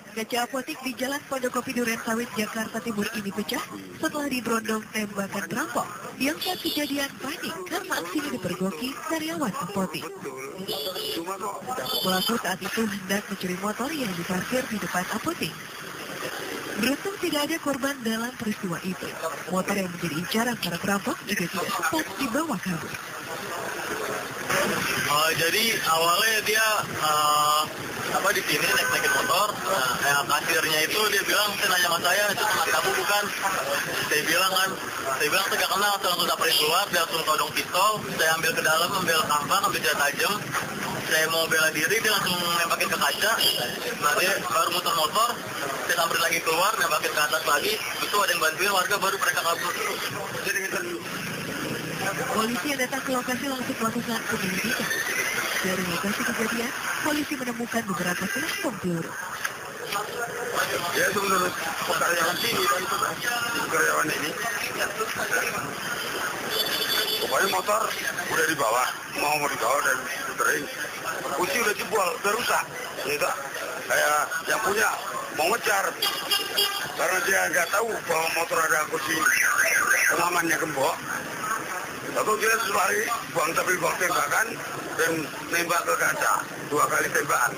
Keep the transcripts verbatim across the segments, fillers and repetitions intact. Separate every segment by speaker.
Speaker 1: Kaca apotik di Jalan Pondokopi Durensawit, Jakarta Timur ini pecah setelah diberondong tembakan perampok yang saat kejadian panik karena aksinya dipergoki karyawan apotik. Pelaku saat itu hendak mencuri motor yang diparkir di depan apotik. Beruntung tidak ada korban dalam peristiwa itu. Motor yang menjadi incaran para perampok juga tidak sempat dibawa kabur.
Speaker 2: Uh, jadi awalnya dia uh, apa di sini naik naikin motor, nah, yang kasirnya itu dia bilang, saya nanya sama saya, itu teman kamu bukan? Saya bilang kan, saya bilang saya gak kenal, saya langsung dapetin keluar, dia langsung todong pistol, saya ambil ke dalam, ambil kambang, ambil senjata tajam, saya mau bela diri, dia langsung nembakin ke kaca, nah dia baru muter motor, saya samperin lagi keluar, nembakin ke atas lagi, itu ada yang bantuin warga, baru mereka kabur. Jadi kita
Speaker 1: Polisi yang datang ke lokasi langsung melakukan penyelidikan. Dari lokasi kejadian, polisi menemukan beberapa kantong peluru.
Speaker 2: Ya itu menurut karyawan sini, itu karyawan ini. Pokoknya motor udah dibawa, mau mau dibawa dan puterin. Kunci udah jebol, udah rusak. Gitu. Kayak yang punya mau ngejar, karena dia nggak tahu bahwa motor ada kunci pengamannya gembok. Lalu dia lari, buang tapi buang tembakan dan nembak ke kaca, dua kali tembakan.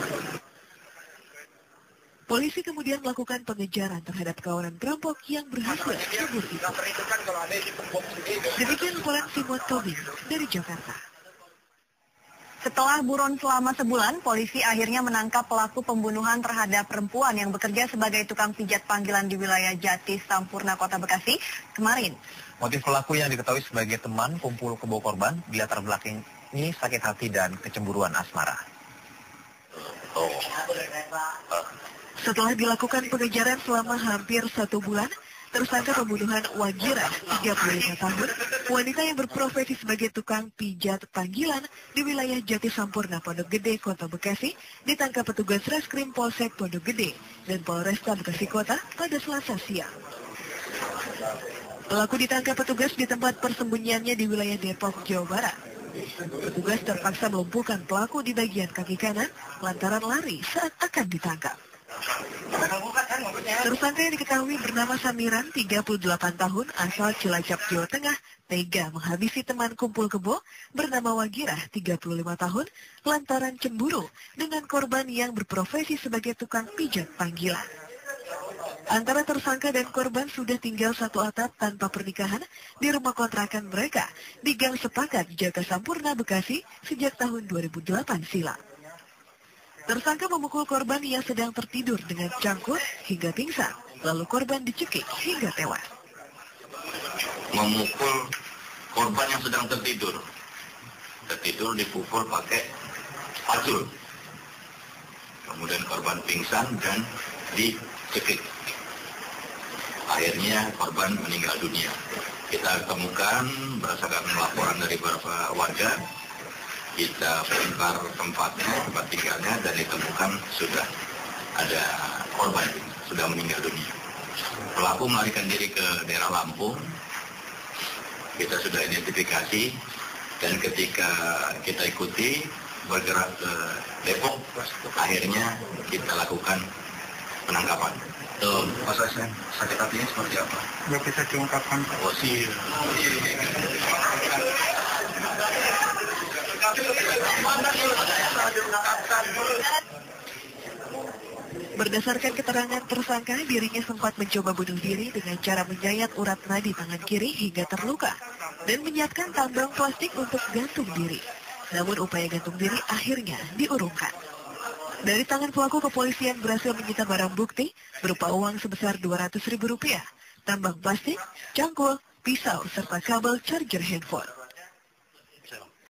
Speaker 1: Polisi kemudian melakukan pengejaran terhadap kawanan perampok yang berhasil kabur itu. Demikian laporan Simon Tobing dari Jakarta.
Speaker 3: Setelah buron selama sebulan, polisi akhirnya menangkap pelaku pembunuhan terhadap perempuan yang bekerja sebagai tukang pijat panggilan di wilayah Jati Sampurna, Kota Bekasi kemarin.
Speaker 4: Motif pelaku yang diketahui sebagai teman kumpul kebo korban dilatar belakangi sakit hati dan kecemburuan asmara.
Speaker 1: Setelah dilakukan pengejaran selama hampir satu bulan, tersangka pembunuhan Wagira, tiga puluh lima tahun, wanita yang berprofesi sebagai tukang pijat panggilan di wilayah Jati Sampurna, Pondok Gede, Kota Bekasi, ditangkap petugas Reskrim Polsek Pondok Gede dan Polresta Bekasi Kota pada Selasa siang. Pelaku ditangkap petugas di tempat persembunyiannya di wilayah Depok, Jawa Barat. Petugas terpaksa melumpuhkan pelaku di bagian kaki kanan lantaran lari saat akan ditangkap. Tersangka yang diketahui bernama Samiran, tiga puluh delapan tahun, asal Cilacap, Jawa Tengah, tega menghabisi teman kumpul kebo bernama Wagira, tiga puluh lima tahun, lantaran cemburu dengan korban yang berprofesi sebagai tukang pijat panggilan. Antara tersangka dan korban sudah tinggal satu atap tanpa pernikahan di rumah kontrakan mereka di Gang Sepakat, Jati Sampurna, Bekasi sejak tahun dua ribu delapan silam. Tersangka memukul korban yang sedang tertidur dengan cangkul hingga pingsan, lalu korban dicekik hingga tewas.
Speaker 2: Memukul korban yang sedang tertidur, tertidur dipukul pakai pacul, kemudian korban pingsan dan dicekik. Akhirnya korban meninggal dunia. Kita temukan berdasarkan laporan dari beberapa warga, kita bongkar tempatnya, tempat tinggalnya, dan ditemukan sudah ada korban, sudah meninggal dunia. Pelaku melarikan diri ke daerah Lampung, kita sudah identifikasi, dan ketika kita ikuti bergerak ke Depok, akhirnya kita lakukan penangkapan. Tuh, prosesnya sakit hatinya seperti apa?
Speaker 5: Ya bisa diungkapkan.
Speaker 2: Oh sih.
Speaker 1: Berdasarkan keterangan tersangka, dirinya sempat mencoba bunuh diri dengan cara menyayat urat nadi tangan kiri hingga terluka dan menyiapkan tambang plastik untuk gantung diri. Namun upaya gantung diri akhirnya diurungkan. Dari tangan pelaku, kepolisian berhasil menyita barang bukti berupa uang sebesar dua ratus ribu rupiah, tambang plastik, cangkul, pisau, serta kabel charger handphone.